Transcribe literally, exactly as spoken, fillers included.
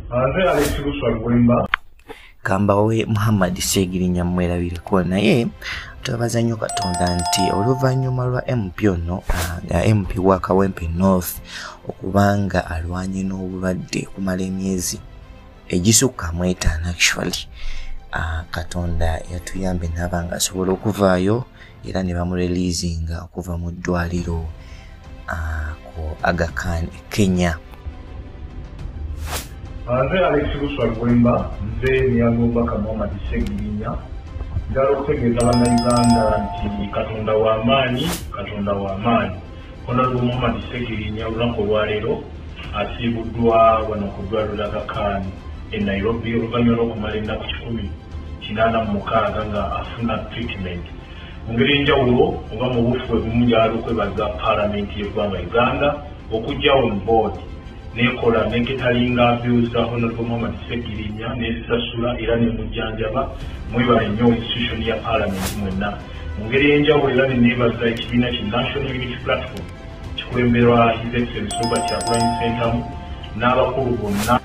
Andre Alex Luswa Gwemba Kambawe Muhammad Segirinya mwerabireko naye twabaza nnyo Katonda nti oluvannyuma lwa M P ono uh, M P wa Kawempe North okubanga alwanye n'obulwadde kumala emyezi egisukka mu etaano actually uh, Katonda yatuyambe n'abanga asobola okuvaayo era ne bamureleasinga okuva mu ddwaliro uh, ku Aga Khan Kenya. Andre Alex Luswa Gwemba nze Niyagomba Muhammad Segirinya njala okutegeeza bannayuganda nti Katonda wa maanyi Katonda wa maanyi Honorable Muhammad Segirinya olunaku olwaleero asiibuddwa wano ku ddwaliro lya Aga Khan e Nairobi oluvannyuma lw'okumala ennaku kikumi kinaana mu mukaaga nga afuna treatment mu ngeri enjawulo oba mu bufu ebumu njala okwebaza paalamenti y'eggwanga Uganda okujjawo on board nekola neketalinga abyuza Honorable Muhammad Segirinya nesasula era nemujjanjaba mwebale nnyo institution ya parliament mwenna mu ngeri y'enjawulo era neneebaza ekibiina ki National Unity Platform kikulemberwa His Excellency Robert Kyagulanyi Ssentamu n'abakulu bonna